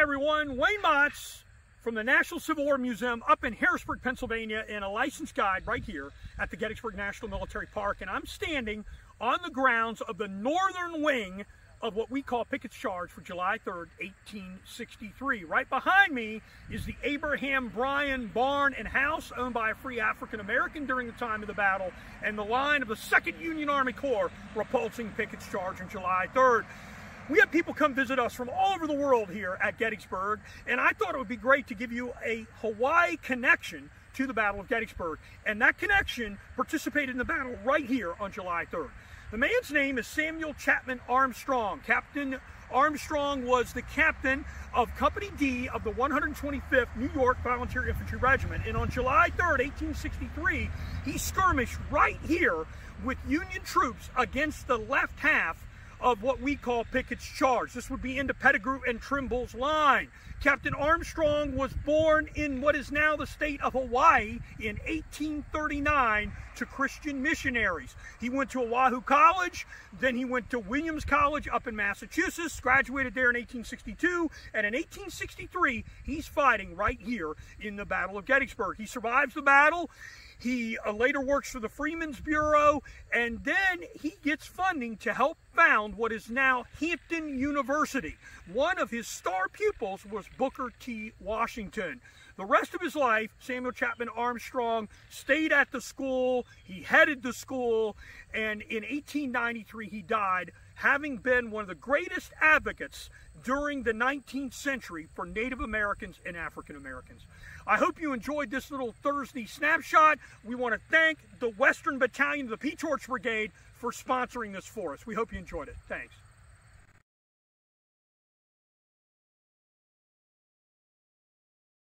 everyone, Wayne Motts from the National Civil War Museum up in Harrisburg, Pennsylvania, and a licensed guide right here at the Gettysburg National Military Park. And I'm standing on the grounds of the northern wing of what we call Pickett's Charge for July 3rd, 1863. Right behind me is the Abraham Bryan Barn and House, owned by a free African American during the time of the battle, and the line of the 2nd Union Army Corps repulsing Pickett's Charge on July 3rd. We have people come visit us from all over the world here at Gettysburg, and I thought it would be great to give you a Hawaii connection to the Battle of Gettysburg. And that connection participated in the battle right here on July 3rd. The man's name is Samuel Chapman Armstrong. Captain Armstrong was the captain of Company D of the 125th New York Volunteer Infantry Regiment. And on July 3rd, 1863, he skirmished right here with Union troops against the left half of what we call Pickett's Charge. This would be into Pettigrew and Trimble's line. Captain Armstrong was born in what is now the state of Hawaii in 1839 to Christian missionaries. He went to Oahu College, then he went to Williams College up in Massachusetts, graduated there in 1862, and in 1863, he's fighting right here in the Battle of Gettysburg. He survives the battle. He later works for the Freedmen's Bureau, and then he gets funding to help found what is now Hampton University. One of his star pupils was Booker T. Washington. The rest of his life, Samuel Chapman Armstrong stayed at the school, he headed the school, and in 1893 he died, having been one of the greatest advocates during the 19th century for Native Americans and African Americans. I hope you enjoyed this little Thursday snapshot. We want to thank the Western Battalion of the Peach Orchard Brigade for sponsoring this for us. We hope you enjoyed it. Thanks.